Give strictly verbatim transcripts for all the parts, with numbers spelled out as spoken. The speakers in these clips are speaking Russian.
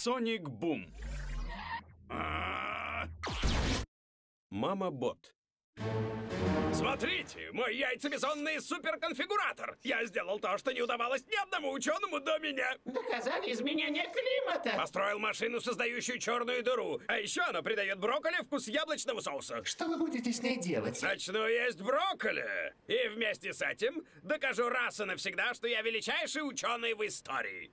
Соник Бум. Мама Бот. Смотрите, мой яйцебизонный суперконфигуратор! Я сделал то, что не удавалось ни одному ученому до меня! Доказали изменение климата! Построил машину, создающую черную дыру. А еще она придает брокколи вкус яблочного соуса. Что вы будете с ней делать? Начну есть брокколи. И вместе с этим докажу раз и навсегда, что я величайший ученый в истории.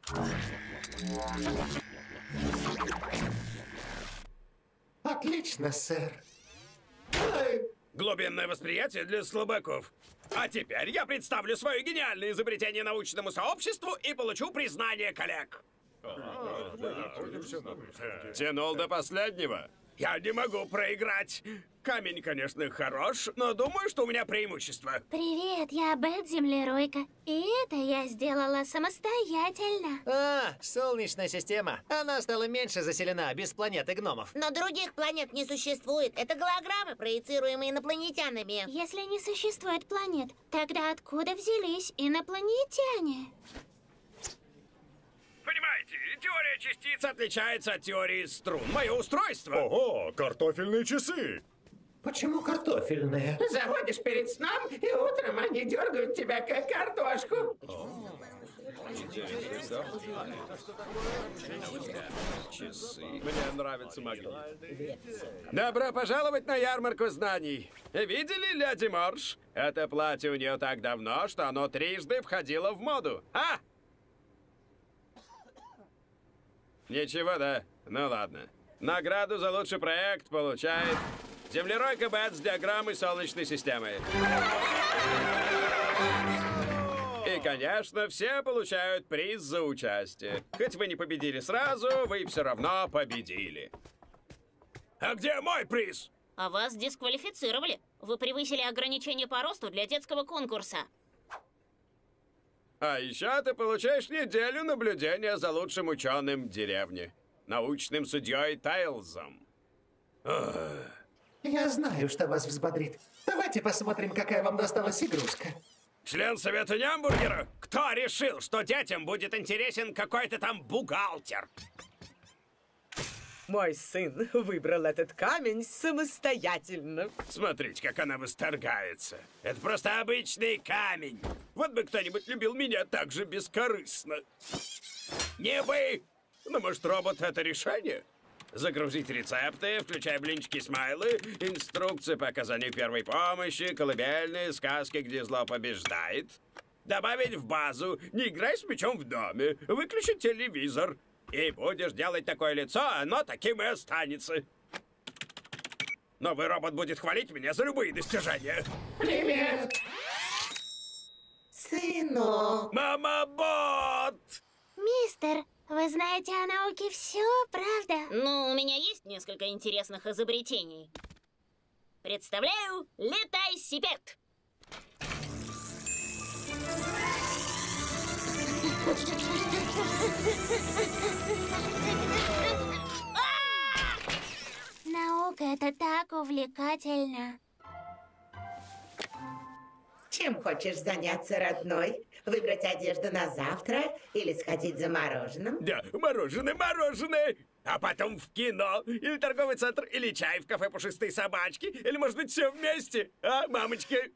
Отлично, сэр. Глубинное восприятие для слабаков. А теперь я представлю свое гениальное изобретение научному сообществу и получу признание коллег. Тянул до последнего. Я не могу проиграть. Камень, конечно, хорош, но думаю, что у меня преимущество. Привет, я Бет Землеройка. И это я сделала самостоятельно. А, Солнечная система. Она стала меньше заселена, без планеты гномов. Но других планет не существует. Это голограммы, проецируемые инопланетянами. Если не существует планет, тогда откуда взялись инопланетяне? Понимаете, теория частиц отличается от теории струн. Мое устройство... Ого, картофельные часы! Почему картофельные? Заводишь перед сном, и утром они дергают тебя, как картошку. Часы. Мне нравится магнит. Добро пожаловать на ярмарку знаний. Видели леди Морж? Это платье у нее так давно, что оно трижды входило в моду. А? Ничего, да? Ну ладно. Награду за лучший проект получает Землеройка Бет с диаграммой Солнечной системы. И, конечно, все получают приз за участие. Хоть вы не победили сразу, вы все равно победили. А где мой приз? А вас дисквалифицировали. Вы превысили ограничение по росту для детского конкурса. А еще ты получаешь неделю наблюдения за лучшим ученым деревни. Научным судьей Тайлзом. Я знаю, что вас взбодрит. Давайте посмотрим, какая вам досталась игрушка. Член совета Нямбургера? Кто решил, что детям будет интересен какой-то там бухгалтер? Мой сын выбрал этот камень самостоятельно. Смотрите, как она восторгается. Это просто обычный камень. Вот бы кто-нибудь любил меня так же бескорыстно. Не бы! Ну, может, робот — это решение? Загрузить рецепты, включая блинчики-смайлы, инструкции по оказанию первой помощи, колыбельные, сказки, где зло побеждает. Добавить в базу «Не играй с мячом в доме», выключить телевизор. И будешь делать такое лицо, оно таким и останется. Новый робот будет хвалить меня за любые достижения. Привет! Сынок! Мама-бот! Мистер, вы знаете о науке все, правда? Ну, у меня есть несколько интересных изобретений. Представляю, летай-сипед! Наука — это так увлекательно. Чем хочешь заняться, родной? Выбрать одежду на завтра или сходить за мороженым? Да, мороженое, мороженое! А потом в кино, или торговый центр, или чай в кафе «Пушистые собачки», или, может быть, все вместе, а, мамочка?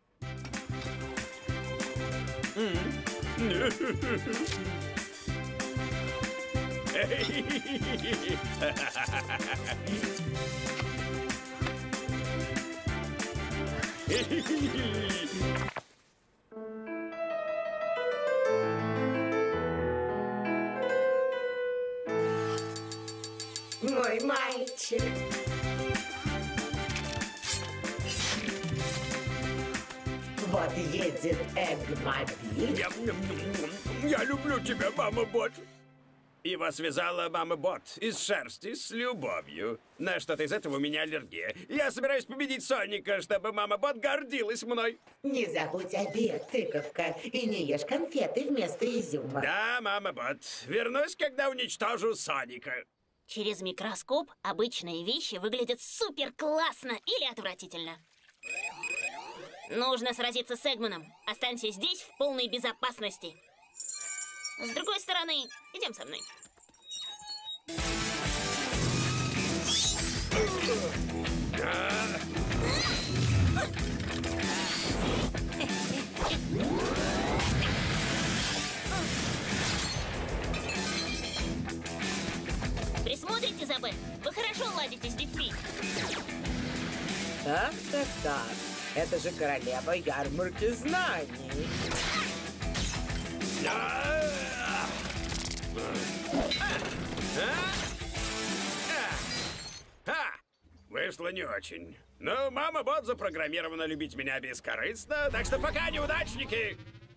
Мой мальчик. Вот едет Эггмобиль. Я, я люблю тебя, мама-бот. Его связала мама-бот из шерсти с любовью. На что-то из этого у меня аллергия. Я собираюсь победить Соника, чтобы мама-бот гордилась мной. Не забудь обед, тыковка, и не ешь конфеты вместо изюма. Да, мама-бот. Вернусь, когда уничтожу Соника. Через микроскоп обычные вещи выглядят супер классно или отвратительно. Нужно сразиться с Эгманом. Останься здесь в полной безопасности. С другой стороны, идем со мной. Присмотрите за Бет. Вы хорошо ладите с детьми. Так, так, так. Это же королева ярмарки знаний. Ха! Вышло не очень. Но мама Бот запрограммирована любить меня бескорыстно, так что пока, неудачники!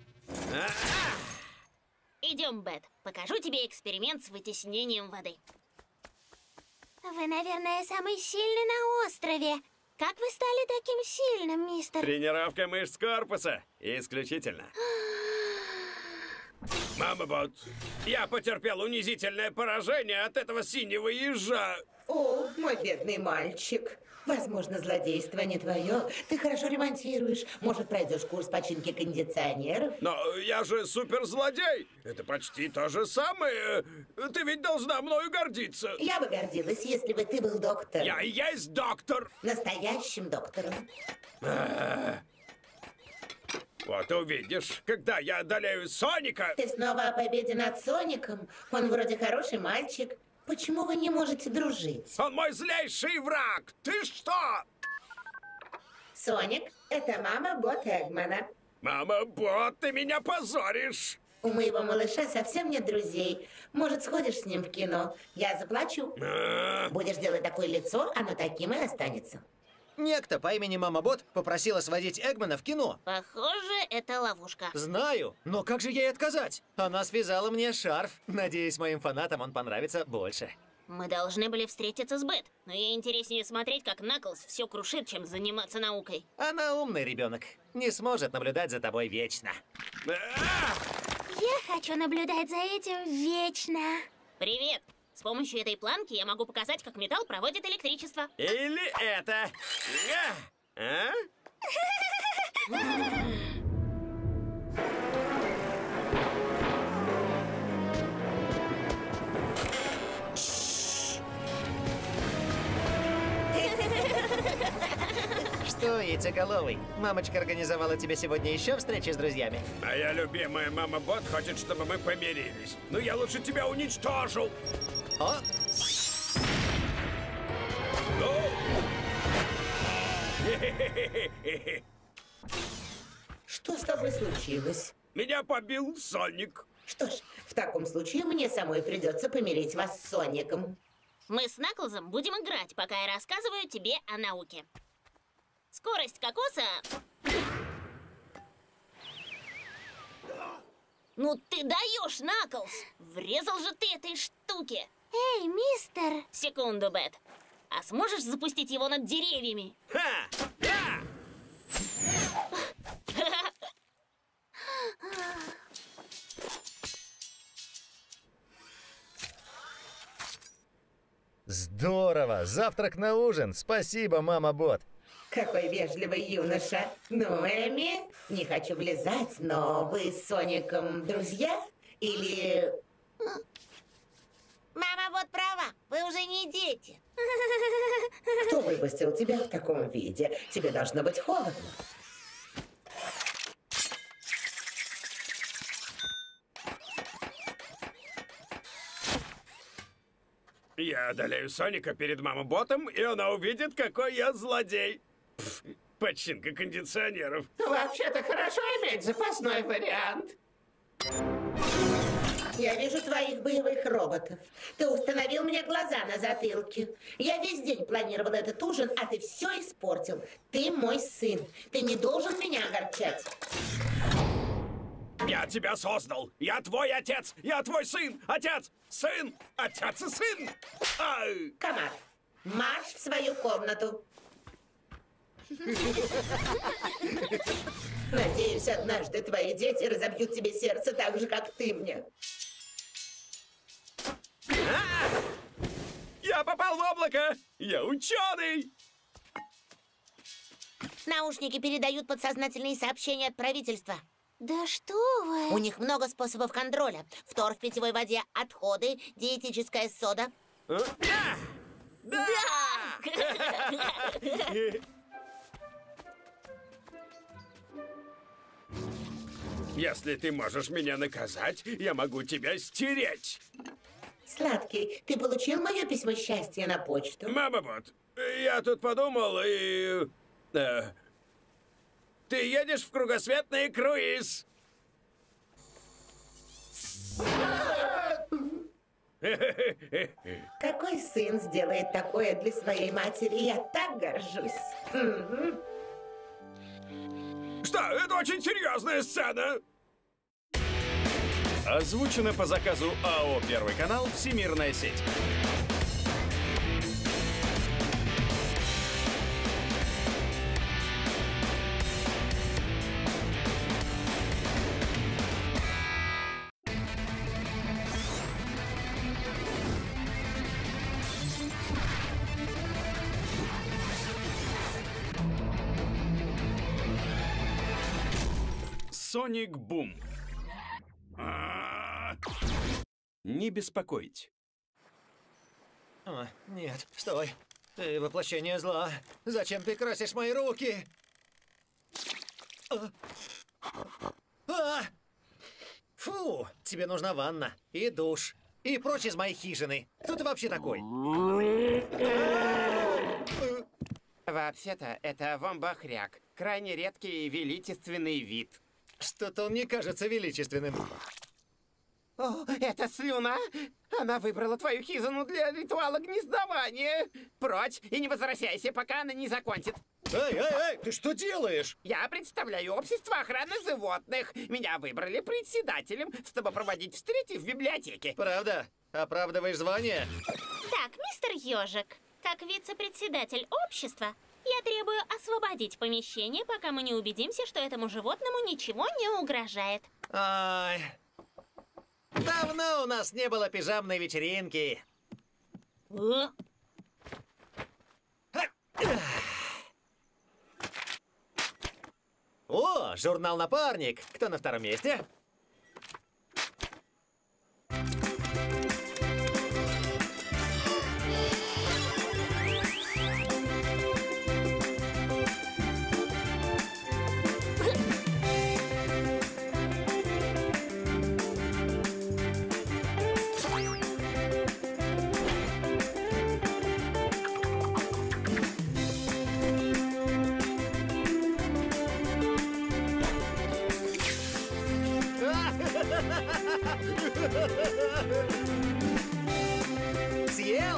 Идем, Бет. Покажу тебе эксперимент с вытеснением воды. Вы, наверное, самый сильный на острове. Как вы стали таким сильным, мистер? Тренировка мышц корпуса. Исключительно. Мама Бот, я потерпел унизительное поражение от этого синего ежа. О, мой бедный мальчик. Возможно, злодейство не твое. Ты хорошо ремонтируешь. Может, пройдешь курс починки кондиционеров? Но я же суперзлодей. Это почти то же самое. Ты ведь должна мною гордиться. Я бы гордилась, если бы ты был доктором. Я и есть доктор. Настоящим доктором. Вот увидишь, когда я одолею Соника. Ты снова о победе над Соником? Он вроде хороший мальчик. Почему вы не можете дружить? Он мой злейший враг. Ты что? Соник, это мама Бот Эгмана. Мама Бот, ты меня позоришь. У моего малыша совсем нет друзей. Может, сходишь с ним в кино? Я заплачу. А? Будешь делать такое лицо, оно таким и останется. Некто по имени Мама Бот попросила сводить Эгмана в кино. Похоже, это ловушка. Знаю, но как же ей отказать? Она связала мне шарф. Надеюсь, моим фанатам он понравится больше. Мы должны были встретиться с Бет, но ей интереснее смотреть, как Наклз все крушит, чем заниматься наукой. Она умный ребенок. Не сможет наблюдать за тобой вечно. Я хочу наблюдать за этим вечно. Привет! С помощью этой планки я могу показать, как металл проводит электричество. Или это. А? Что, яйцеголовый, мамочка организовала тебе сегодня еще встречи с друзьями? Моя любимая мама Бот хочет, чтобы мы помирились. Но я лучше тебя уничтожу. О! Ну? Что с тобой случилось? Меня побил Соник. Что ж, в таком случае мне самой придется помирить вас с Соником. Мы с Наклзом будем играть, пока я рассказываю тебе о науке. Скорость кокоса... Ну ты даешь, Наклз! Врезал же ты этой штуке! Эй, мистер! Секунду, Бет. А сможешь запустить его над деревьями? Ха! Я! Здорово! Завтрак на ужин! Спасибо, Мама Бот! Какой вежливый юноша. Ну, Эми, не хочу влезать, но вы с Соником друзья? Или... Мама вот права, вы уже не дети. Кто выпустил тебя в таком виде? Тебе должно быть холодно. Я одолею Соника перед мамой Ботом, и она увидит, какой я злодей. Пф, починка кондиционеров. Вообще-то хорошо иметь запасной вариант. Я вижу твоих боевых роботов. Ты установил мне глаза на затылке. Я весь день планировал этот ужин, а ты все испортил. Ты мой сын. Ты не должен меня огорчать. Я тебя создал. Я твой отец. Я твой сын. Отец. Сын. Отец и сын. Ай. Комар, марш в свою комнату. Надеюсь, однажды твои дети разобьют тебе сердце так же, как ты мне. А! Я попал в облако. Я ученый. Наушники передают подсознательные сообщения от правительства. Да что вы? У них много способов контроля. Втор в питьевой воде, отходы, диетическая сода. А? Да! Если ты можешь меня наказать, я могу тебя стереть. Сладкий, ты получил мое письмо счастья на почту? Мама, вот, я тут подумал и... э, ты едешь в кругосветный круиз. Какой сын сделает такое для своей матери? Я так горжусь. Мгм. Что, это очень серьезная сцена. Озвучено по заказу АО «Первый канал» Всемирная сеть. Соник Бум. Не беспокоить. О, нет, стой. Ты воплощение зла. Зачем ты красишь мои руки? А. А! Фу, тебе нужна ванна и душ. И прочь из моей хижины. Кто ты вообще такой? Вообще-то, это вомбахряк. Крайне редкий и величественный вид. Что-то он не кажется величественным. О, это слюна! Она выбрала твою хижину для ритуала гнездования. Прочь и не возвращайся, пока она не закончит. Эй, эй, эй, ты что делаешь? Я представляю общество охраны животных. Меня выбрали председателем, чтобы проводить встречи в библиотеке. Правда? Оправдываешь звание? Так, мистер Ёжик, как вице-председатель общества, я требую освободить помещение, пока мы не убедимся, что этому животному ничего не угрожает. Ай, давно у нас не было пижамной вечеринки. О? О, журнал «Напарник». Кто на втором месте? Съел?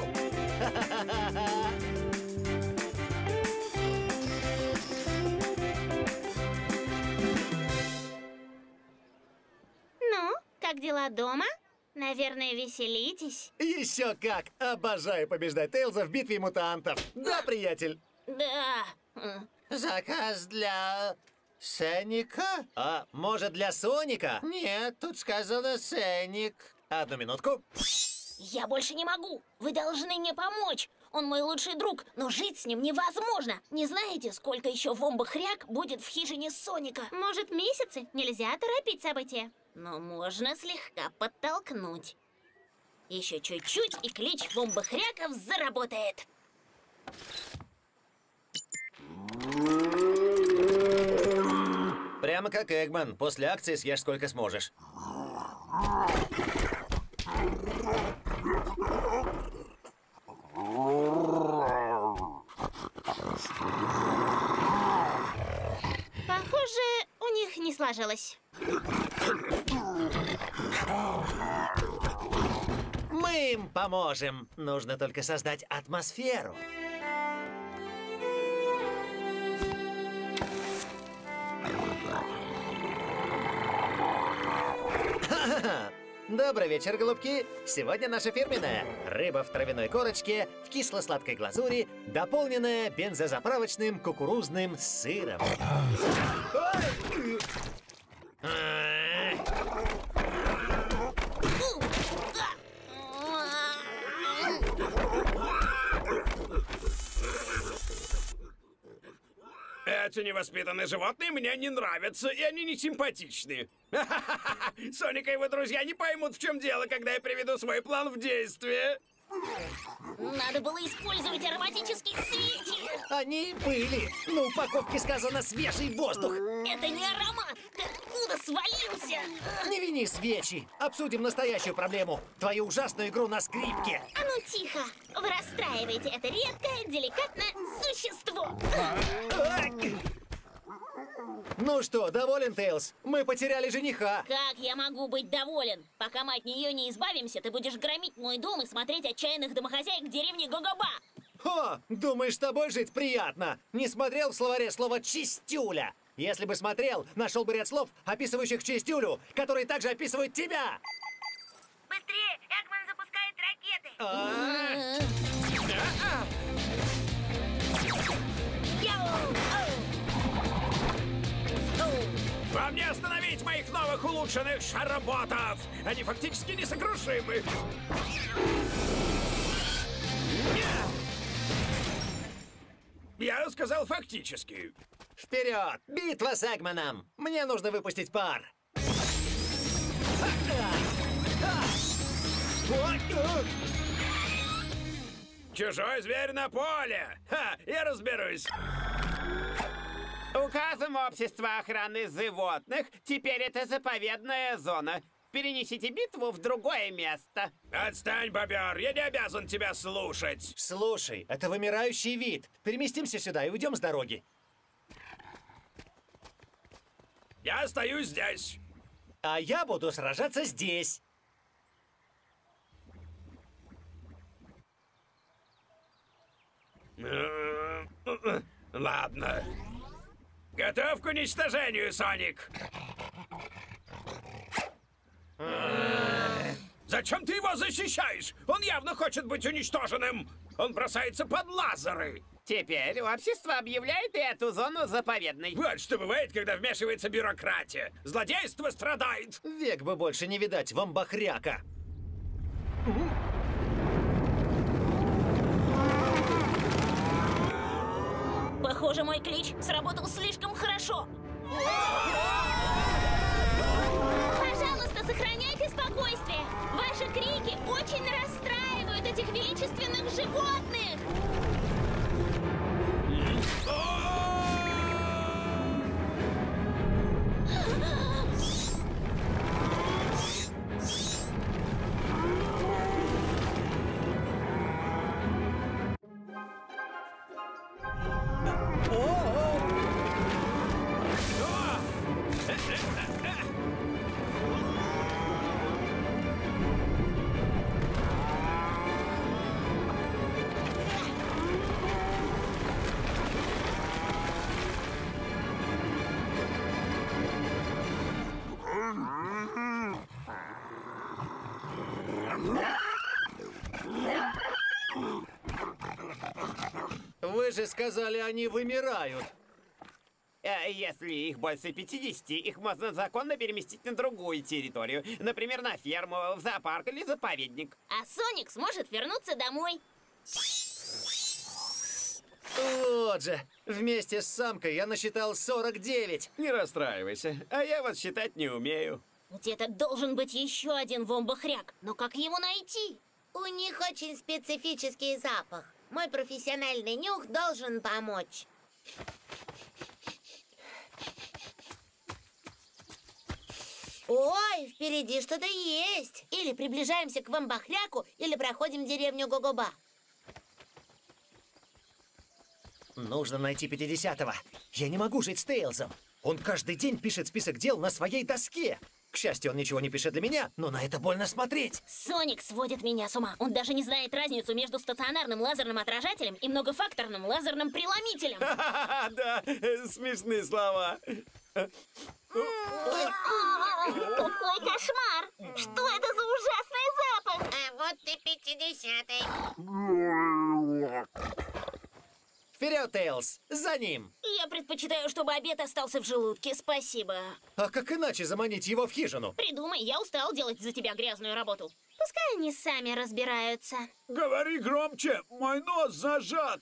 Ну, как дела дома? Наверное, веселитесь? Еще как! Обожаю побеждать Тейлза в битве мутантов. Да, приятель? Да. Заказ для... Соника? А может, для Соника? Нет, тут сказано Соник. Одну минутку. Я больше не могу. Вы должны мне помочь. Он мой лучший друг, но жить с ним невозможно. Не знаете, сколько еще вомбахряк будет в хижине Соника? Может, месяцы? Нельзя торопить события. Но можно слегка подтолкнуть. Еще чуть-чуть, и клич вомбахряков заработает. Прямо как Эгман. После акции съешь сколько сможешь. Похоже, у них не сложилось. Мы им поможем. Нужно только создать атмосферу. Добрый вечер, голубки! Сегодня наша фирменная рыба в травяной корочке, в кисло-сладкой глазури, дополненная бензозаправочным кукурузным сыром. Эти невоспитанные животные мне не нравятся, и они не симпатичны. Соник и его друзья не поймут, в чем дело, когда я приведу свой план в действие. Надо было использовать ароматические свечи. Они были. На упаковке сказано «свежий воздух». Это не аромат. Ты откуда свалился? Не вини свечи. Обсудим настоящую проблему. Твою ужасную игру на скрипке. А ну тихо. Вы расстраиваете это редкое, деликатное существо. Ну что, доволен, Тейлз? Мы потеряли жениха. Как я могу быть доволен? Пока мы от нее не избавимся, ты будешь громить мой дом и смотреть отчаянных домохозяек деревни Гогоба. О, думаешь, с тобой жить приятно? Не смотрел в словаре слово «чистюля»? Если бы смотрел, нашел бы ряд слов, описывающих чистюлю, которые также описывают тебя. Быстрее! Эгман запускает ракеты! А? Вам не остановить моих новых улучшенных шароботов! Они фактически несокрушимы! Я сказал фактически. Вперед! Битва с Эгманом! Мне нужно выпустить пар. Чужой зверь на поле! Ха, я разберусь. Указом Общества охраны животных теперь это заповедная зона. Перенесите битву в другое место. Отстань, бобер, я не обязан тебя слушать. Слушай, это вымирающий вид. Переместимся сюда и уйдем с дороги. Я остаюсь здесь. А я буду сражаться здесь. Ладно. Готов к уничтожению, Соник. Зачем ты его защищаешь? Он явно хочет быть уничтоженным. Он бросается под лазеры. Теперь общество объявляет эту зону заповедной. Вот что бывает, когда вмешивается бюрократия. Злодейство страдает. Век бы больше не видать вамбахряка. Похоже, мой клич сработал слишком хорошо. Пожалуйста, сохраняйте спокойствие. Ваши крики очень расстраивают этих величественных животных. Вы же сказали, они вымирают. Э, Если их больше пятидесяти, их можно законно переместить на другую территорию. Например, на ферму, в зоопарк или заповедник. А Соник сможет вернуться домой. Вот же, вместе с самкой я насчитал сорок девять. Не расстраивайся, а я вот считать не умею. Где-то должен быть еще один вомбахряк. Но как его найти? У них очень специфический запах. Мой профессиональный нюх должен помочь. Ой, впереди что-то есть. Или приближаемся к вамбахряку, или проходим деревню Гогоба. Нужно найти пятидесятого. Я не могу жить с Тейлзом. Он каждый день пишет список дел на своей доске. К счастью, он ничего не пишет для меня, но на это больно смотреть. Соник сводит меня с ума. Он даже не знает разницу между стационарным лазерным отражателем и многофакторным лазерным преломителем. Да, смешные слова. Какой кошмар! Что это за ужасный запах? А вот и пятидесятый. Вперед, Тейлз! За ним! Я предпочитаю, чтобы обед остался в желудке, спасибо. А как иначе заманить его в хижину? Придумай, я устал делать за тебя грязную работу. Пускай они сами разбираются. Говори громче, мой нос зажат.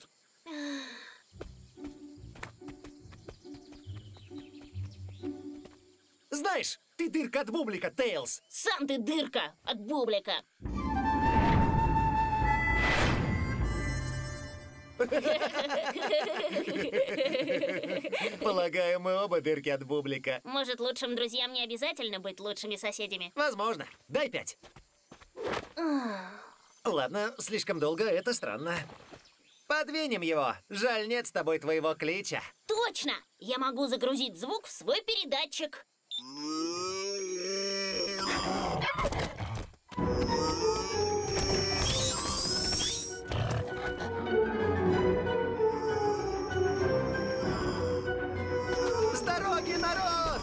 Знаешь, ты дырка от бублика, Тейлз. Сам ты дырка от бублика. Полагаю, мы оба дырки от бублика. Может, лучшим друзьям не обязательно быть лучшими соседями? Возможно. Дай пять. Ладно, слишком долго, это странно. Подвинем его. Жаль, нет с тобой твоего клича. Точно! Я могу загрузить звук в свой передатчик. С дороги, народ!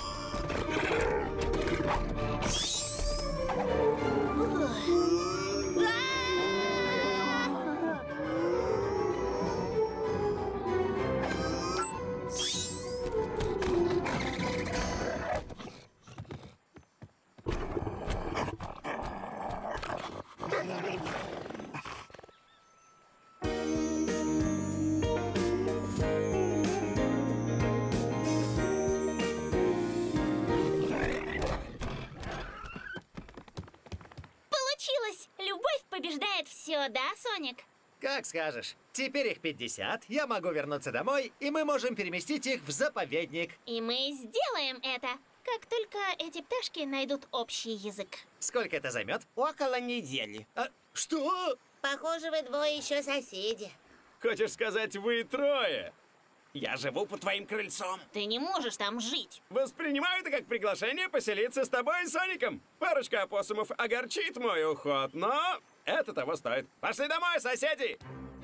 Получилось! Любовь побеждает все, да, Соник? Как скажешь. Теперь их пятьдесят, я могу вернуться домой, и мы можем переместить их в заповедник. И мы сделаем это, как только эти пташки найдут общий язык. Сколько это займет? Около недели. А, что? Похоже, вы двое еще соседи. Хочешь сказать, вы трое? Я живу под твоим крыльцом. Ты не можешь там жить. Воспринимаю это как приглашение поселиться с тобой и Соником. Парочка опоссумов огорчит мой уход, но это того стоит. Пошли домой, соседи!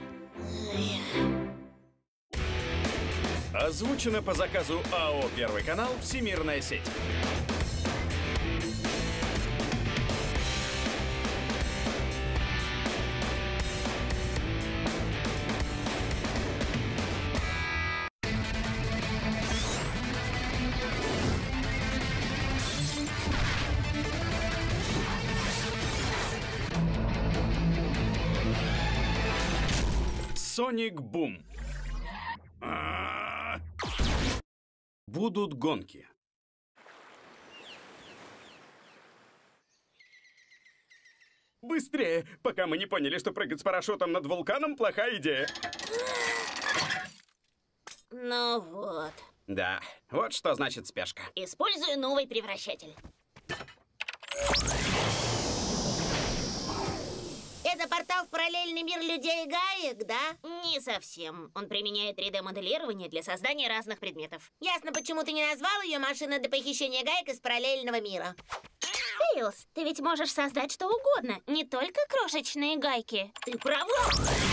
Озвучено по заказу АО «Первый канал» Всемирная сеть. Соник Бум. А-а-а. Будут гонки. Быстрее, пока мы не поняли, что прыгать с парашютом над вулканом — плохая идея. Ну вот. Да, вот что значит спешка. Использую новый превращатель. Это портал в параллельный мир людей и гаек, да? Не совсем. Он применяет три дэ-моделирование для создания разных предметов. Ясно, почему ты не назвал ее машиной для похищения гаек из параллельного мира. Тейлз, ты ведь можешь создать что угодно, не только крошечные гайки. Ты права!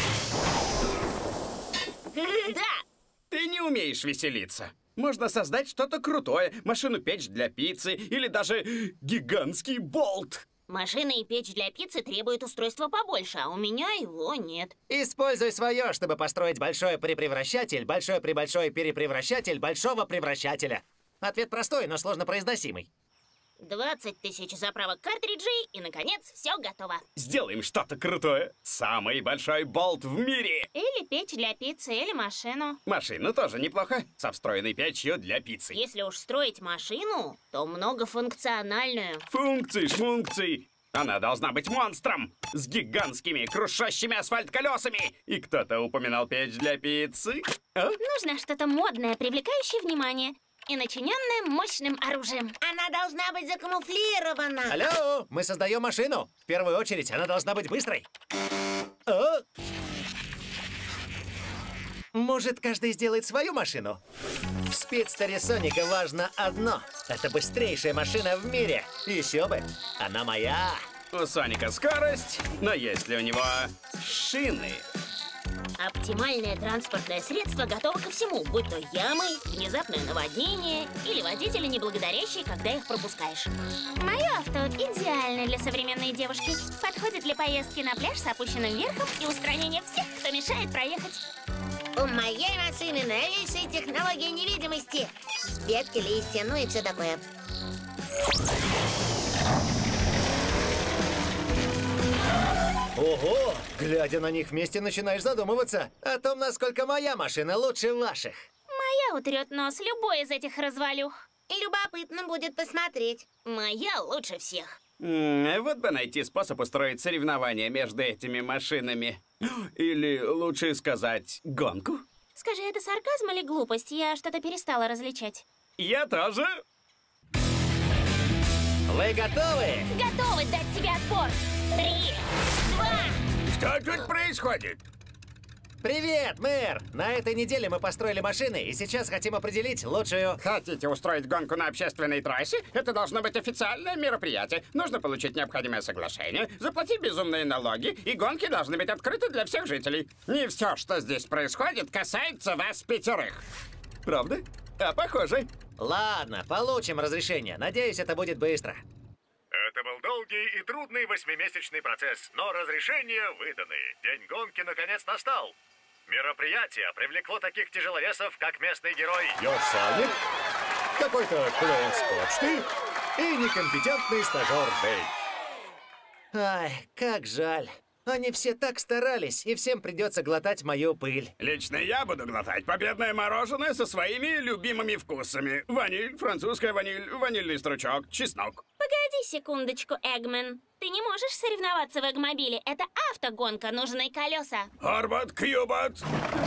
Да! Ты не умеешь веселиться. Можно создать что-то крутое, машину-печь для пиццы или даже гигантский болт. Машина и печь для пиццы требуют устройства побольше, а у меня его нет. Используй свое, чтобы построить большой препревращатель, большой пребольшой перепревращатель большого превращателя. Ответ простой, но сложно произносимый. двадцать тысяч заправок картриджей, и, наконец, все готово. Сделаем что-то крутое. Самый большой болт в мире. Или печь для пиццы, или машину. Машину тоже неплохо, со встроенной печью для пиццы. Если уж строить машину, то многофункциональную. Функции, функции. Она должна быть монстром, с гигантскими, крушащими асфальт колесами. И кто-то упоминал печь для пиццы? А? Нужно что-то модное, привлекающее внимание. И начиненная мощным оружием. Она должна быть закамуфлирована. Алло, мы создаем машину. В первую очередь, она должна быть быстрой. О! Может, каждый сделает свою машину? В спидстере Соника важно одно. Это быстрейшая машина в мире. Еще бы, она моя. У Соника скорость, но есть ли у него шины? Оптимальное транспортное средство готово ко всему, будь то ямы, внезапное наводнение или водители, неблагодарящие, когда их пропускаешь. Мое авто идеально для современной девушки. Подходит для поездки на пляж с опущенным верхом и устранения всех, кто мешает проехать. У моей машины новейшие технологии невидимости. Ветки, листья, ну и все такое. Ого! Глядя на них вместе, начинаешь задумываться о том, насколько моя машина лучше ваших. Моя утрет нос любой из этих развалюх. Любопытно будет посмотреть. Моя лучше всех. М, Вот бы найти способ устроить соревнование между этими машинами. Или, лучше сказать, гонку. Скажи, это сарказм или глупость? Я что-то перестала различать. Я тоже. Вы готовы? Готовы дать тебе отпор. Три, два. Что тут происходит? Привет, мэр! На этой неделе мы построили машины и сейчас хотим определить лучшую... Хотите устроить гонку на общественной трассе? Это должно быть официальное мероприятие. Нужно получить необходимое соглашение, заплатить безумные налоги, и гонки должны быть открыты для всех жителей. Не все, что здесь происходит, касается вас пятерых. Правда? А похоже. Ладно, получим разрешение. Надеюсь, это будет быстро. Это был долгий и трудный восьмимесячный процесс, но разрешения выданы. День гонки наконец настал. Мероприятие привлекло таких тяжеловесов, как местный герой Ёж Соник, какой-то клоун с почты и некомпетентный стажер Дэйв. Ай, как жаль. Они все так старались, и всем придется глотать мою пыль. Лично я буду глотать победное мороженое со своими любимыми вкусами. Ваниль, французская ваниль, ванильный стручок, чеснок. Погоди секундочку, Эгмен. Ты не можешь соревноваться в Эгмобиле. Это автогонка, нужны колеса. Арбат, Кьюбат.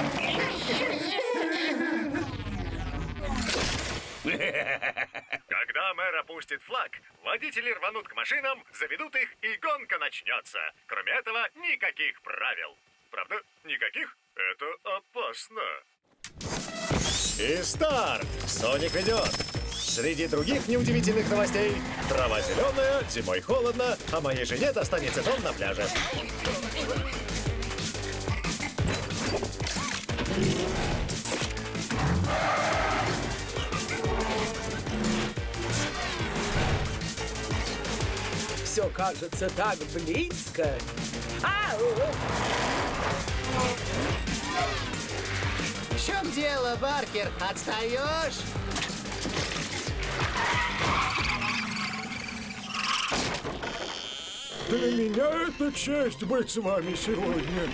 Когда мэр опустит флаг, водители рванут к машинам, заведут их, и гонка начнется. Кроме этого, никаких правил. Правда, никаких? Это опасно. И старт! Соник ведет. Среди других неудивительных новостей: трава зеленая, зимой холодно, а моей жене достанется дом на пляже. Все кажется так близко. Ау! В чем дело, Баркер? Отстаешь? Для меня это честь быть с вами сегодня.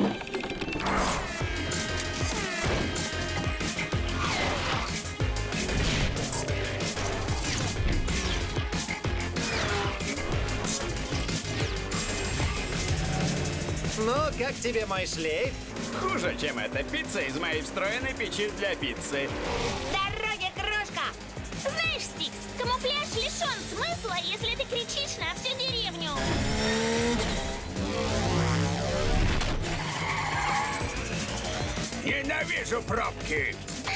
Ну, как тебе мой шлейф? Хуже, чем эта пицца из моей встроенной печи для пиццы. С дороги, крошка! Знаешь, Стикс, камуфляж лишен смысла, если ты кричишь на всю деревню. Ненавижу пробки.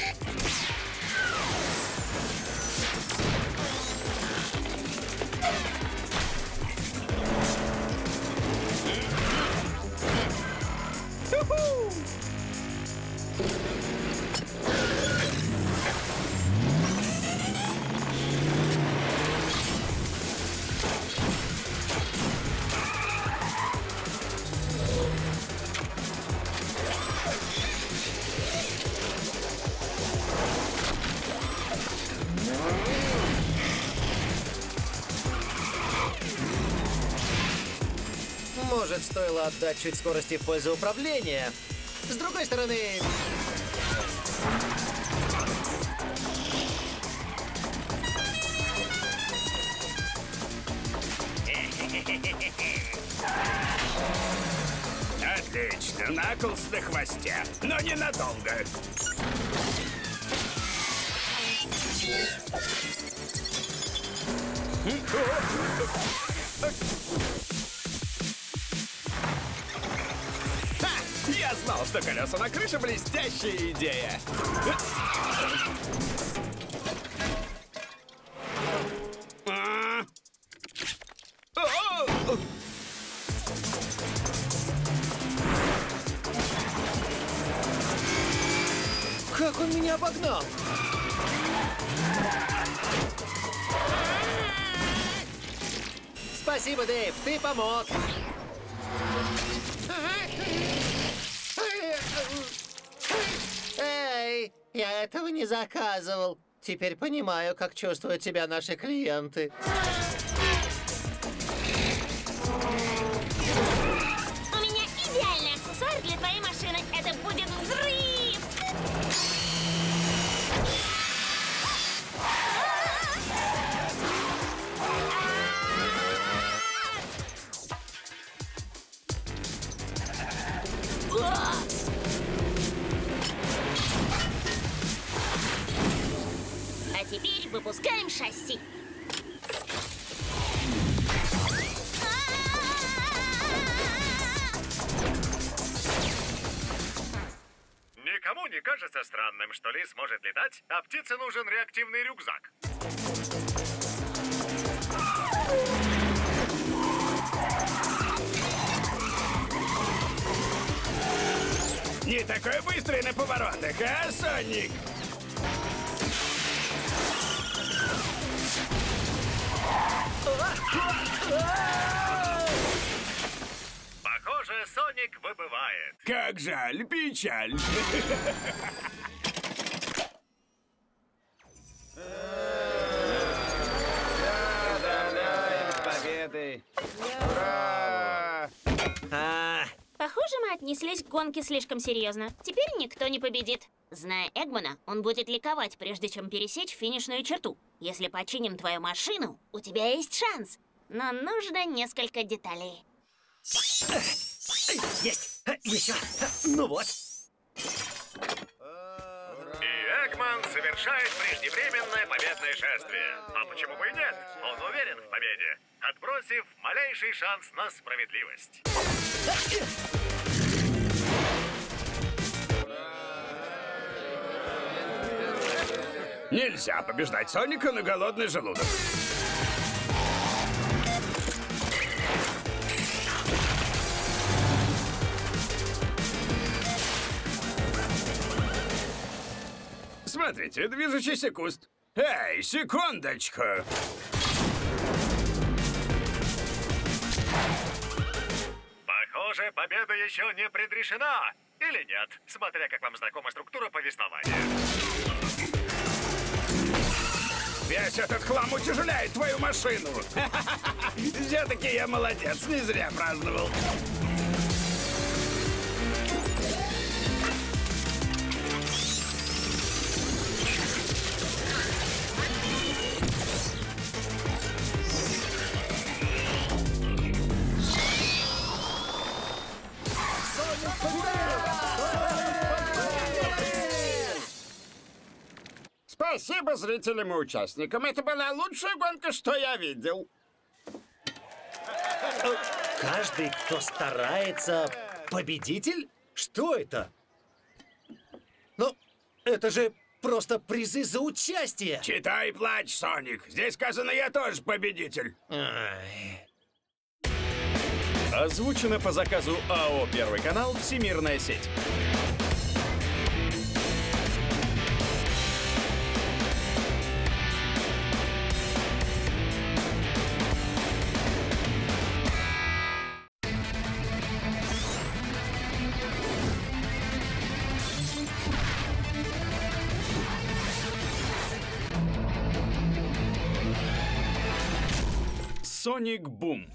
Может, стоило отдать чуть скорости в пользу управления. С другой стороны... Отлично, Наклз на хвосте, но ненадолго. Ха! Я знал, что колеса на крыше — блестящая идея. А? О! Как он меня обогнал? Спасибо, Дэйв, ты помог. Эй, я этого не заказывал. Теперь понимаю, как чувствуют себя наши клиенты. У меня идеальный аксессуар для твоей машины. Это будет взрыв! Выпускаем шасси. Никому не кажется странным, что лис может летать, а птице нужен реактивный рюкзак. Не такой быстрый на поворотах, а, Соник? Похоже, Соник выбывает. Как жаль, печаль. Победы! Ура! А, Похоже, мы отнеслись к гонке слишком серьезно. Теперь никто не победит. Зная Эгмана, он будет ликовать, прежде чем пересечь финишную черту. Если починим твою машину, у тебя есть шанс. Но нужно несколько деталей. есть! Еще! Ну вот! И Эгман совершает преждевременное победное шествие. А почему бы и нет? Он уверен в победе, отбросив малейший шанс на справедливость. Нельзя побеждать Соника на голодный желудок. Смотрите, движущийся куст. Эй, секундочку! Похоже, победа еще не предрешена. Или нет, смотря как вам знакома структура повествования. Весь этот хлам утяжеляет твою машину. Все-таки я молодец, не зря праздновал. Спасибо зрителям и участникам. Это была лучшая гонка, что я видел. Каждый, кто старается, победитель? Что это? Ну, это же просто призы за участие. Читай, плачь, Соник. Здесь сказано, я тоже победитель. Ай. Озвучено по заказу АО «Первый канал. Всемирная сеть». Соник Бум.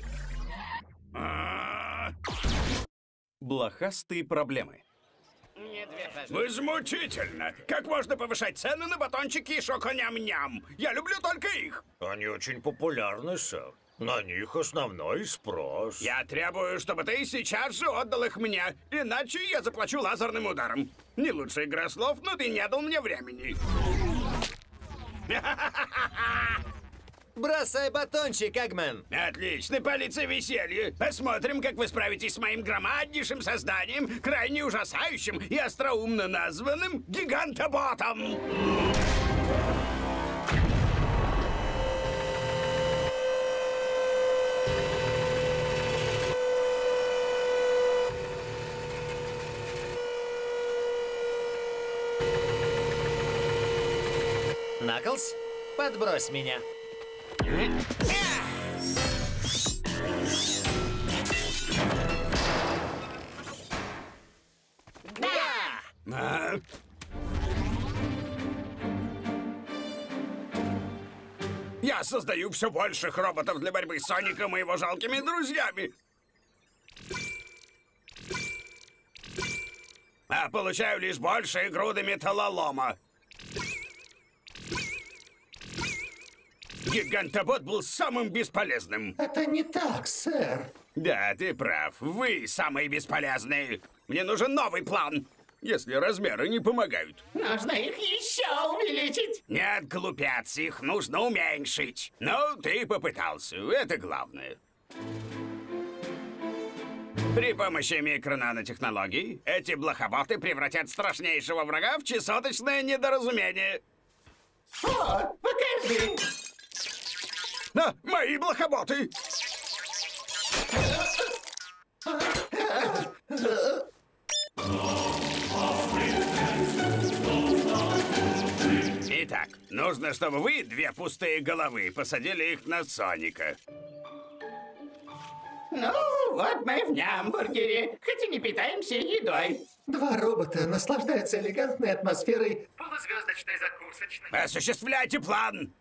Блохастые проблемы. Возмутительно. Как можно повышать цены на батончики и шоко-ням-ням? Я люблю только их. Они очень популярны, сэр. На них основной спрос. Я требую, чтобы ты сейчас же отдал их мне, иначе я заплачу лазерным ударом. Не лучшая игра слов, но ты не дал мне времени. Бросай батончик, Эгман. Отлично, полиция веселье. Посмотрим, как вы справитесь с моим громаднейшим созданием, крайне ужасающим и остроумно названным Гигантоботом. Наклз, подбрось меня. А? Я создаю все больших роботов для борьбы с Соником и его жалкими друзьями. А получаю лишь большие груды металлолома. Гигантобот был самым бесполезным. Это не так, сэр. Да, ты прав. Вы самые бесполезные. Мне нужен новый план. если размеры не помогают. Нужно их еще увеличить. Нет, глупец, их нужно уменьшить. Ну, ты попытался, это главное. При помощи микронанотехнологий эти блохоботы превратят страшнейшего врага в чесоточное недоразумение. О, покажи. На, мои блохоботы! Итак, нужно, чтобы вы, две пустые головы, посадили их на Соника. Ну, вот мы в Нямбургере, хоть и не питаемся едой. Два робота наслаждаются элегантной атмосферой Полузвездочной закусочной. Осуществляйте план!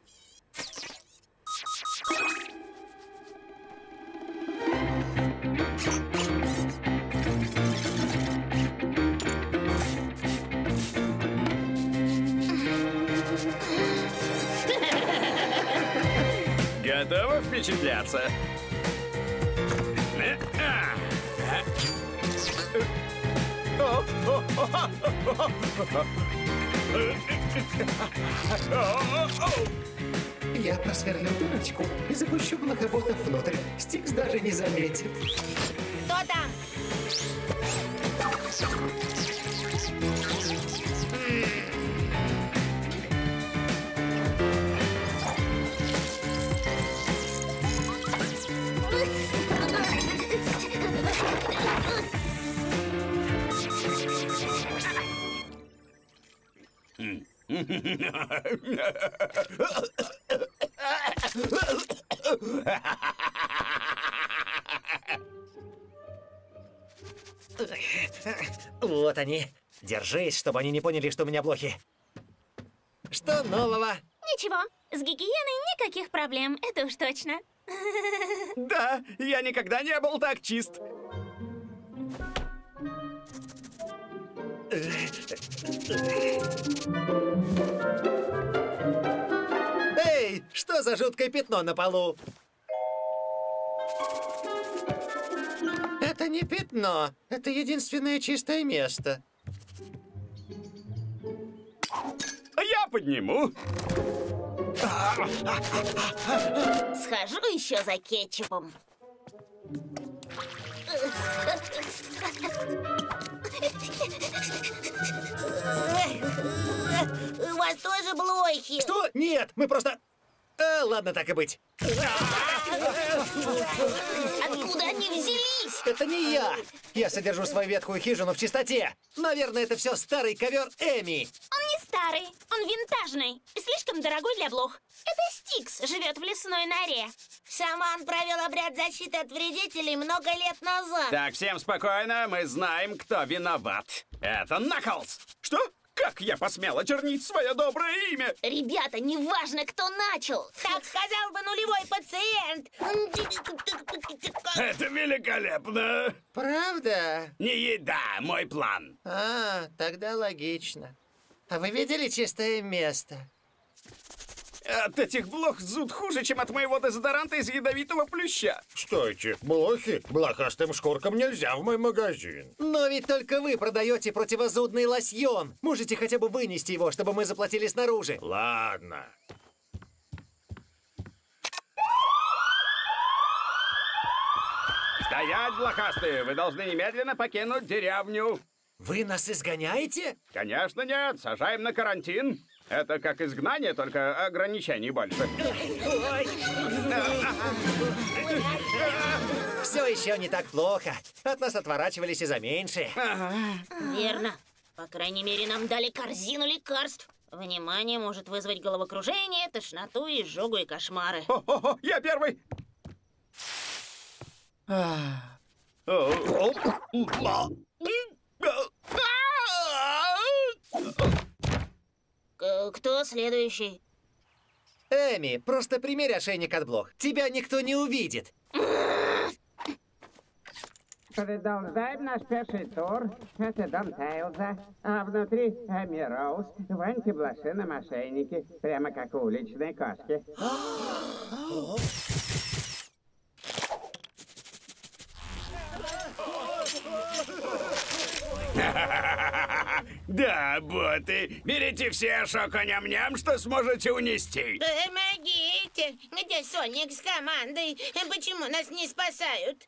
Готовы впечатляться? Я просверлю дырочку и запущу блохоботов внутрь. Стикс даже не заметит. Кто там? Вот они. Держись, чтобы они не поняли, что у меня блохи. Что нового? Ничего, с гигиеной никаких проблем, это уж точно. Да, я никогда не был так чист. Эй, что за жуткое пятно на полу? Это не пятно, это единственное чистое место. Я подниму. Схожу еще за кетчупом. У вас тоже блохи? Что? Нет, мы просто... А, ладно, так и быть. Откуда они взялись? Это не я. Я содержу свою ветхую хижину в чистоте. Наверное, это все старый ковер Эми. Он не старый, он винтажный. Слишком дорогой для блох. Это Стикс живет в лесной норе. Шаман провел обряд защиты от вредителей много лет назад. Так, всем спокойно, мы знаем, кто виноват. Это Наклз. Что? Как я посмел очернить свое доброе имя? Ребята, неважно, кто начал. Так сказал бы нулевой пациент. Это великолепно! Правда? Не еда, мой план. А, тогда логично. А вы видели чистое место? От этих блох зуд хуже, чем от моего дезодоранта из ядовитого плюща. Стойте, блохи, блохастым шкуркам нельзя в мой магазин. Но ведь только вы продаете противозудный лосьон. Можете хотя бы вынести его, чтобы мы заплатили снаружи. Ладно. Стоять, блохастые! Вы должны немедленно покинуть деревню. Вы нас изгоняете? Конечно нет, сажаем на карантин. Это как изгнание, только ограничений больше. Все еще не так плохо. От нас отворачивались и за меньше. Верно. По крайней мере, нам дали корзину лекарств. Внимание может вызвать головокружение, тошноту, изжогу и кошмары. О-о-о, я первый! Кто следующий? Эми, просто примерь ошейник от блох. Тебя никто не увидит. Продолжаем наш пеший тур. Это дом Тейлза, а внутри Эми Роуз в антиблошином ошейнике, прямо как у уличной кошки. Да, боты, берите все шоко-ням-ням, что сможете унести. Помогите! Где Соник с командой? Почему нас не спасают?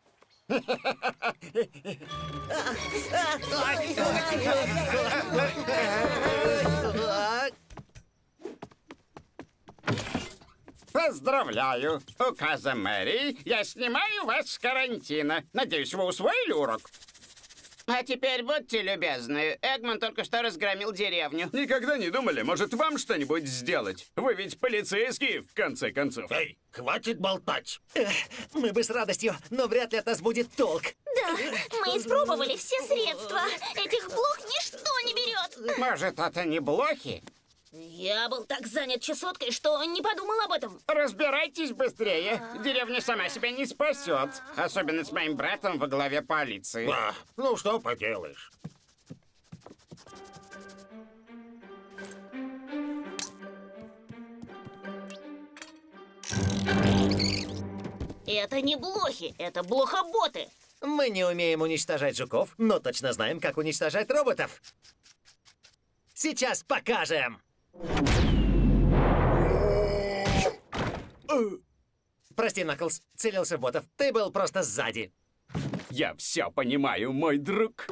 Поздравляю! Указом мэрии я снимаю вас с карантина. Надеюсь, вы усвоили урок? А теперь будьте любезны. Эгман только что разгромил деревню. Никогда не думали, может, вам что-нибудь сделать? Вы ведь полицейские, в конце концов. Эй, хватит болтать. Эх, мы бы с радостью, но вряд ли от нас будет толк. Да, мы испробовали все средства. Этих блох ничто не берет. Может, это не блохи? Я был так занят чесоткой, что не подумал об этом. Разбирайтесь быстрее. Деревня сама себя не спасет. Особенно с моим братом во главе полиции. А, ну что поделаешь. Это не блохи, это блохоботы. Мы не умеем уничтожать жуков, но точно знаем, как уничтожать роботов. Сейчас покажем. Прости, Наклз, целился в ботов. Ты был просто сзади. Я все понимаю, мой друг.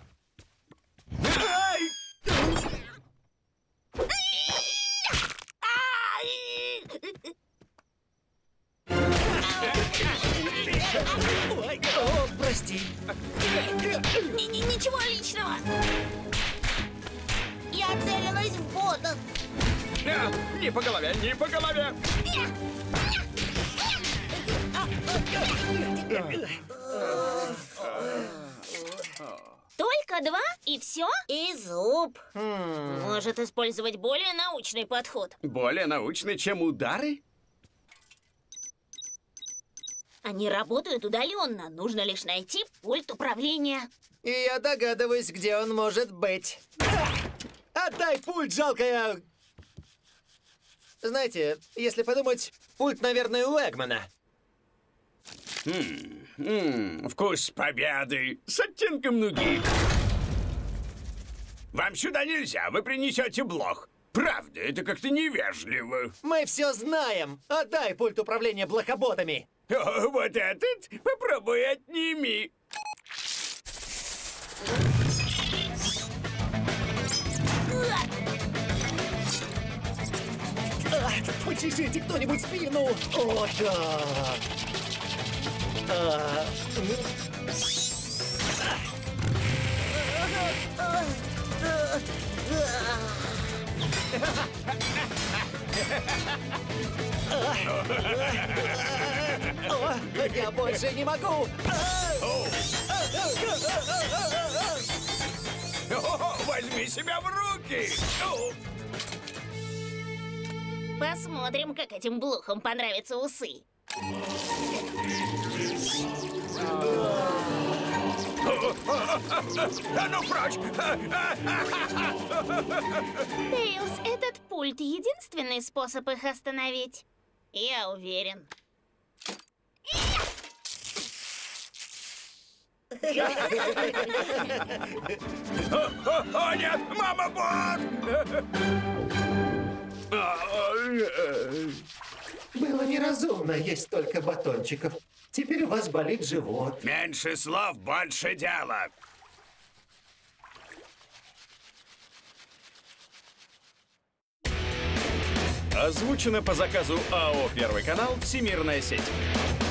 Ой, о, прости. Ничего личного. Я целилась в ботов. А, не по голове, не по голове. Только два и все? И зуб. Может использовать более научный подход. Более научный, чем удары? Они работают удаленно. Нужно лишь найти пульт управления. И я догадываюсь, где он может быть. Отдай пульт, жалкая... Знаете, если подумать, пульт, наверное, у Эгмана. М -м, вкус победы с оттенком нуги. Вам сюда нельзя, вы принесете блох. Правда, это как-то невежливо. Мы все знаем. Отдай пульт управления блохоботами. О, вот этот? Попробуй отними. А, почешите кто-нибудь спину. О, да. А, О, я больше не могу. О, возьми себя в руки. Посмотрим, как этим блохам понравятся усы. А ну прочь! Тейлз, этот пульт — единственный способ их остановить. Я уверен. О, нет! Мама-бот! Было неразумно есть столько батончиков. Теперь у вас болит живот. Меньше слов, больше дела. Озвучено по заказу АО «Первый канал» Всемирная сеть.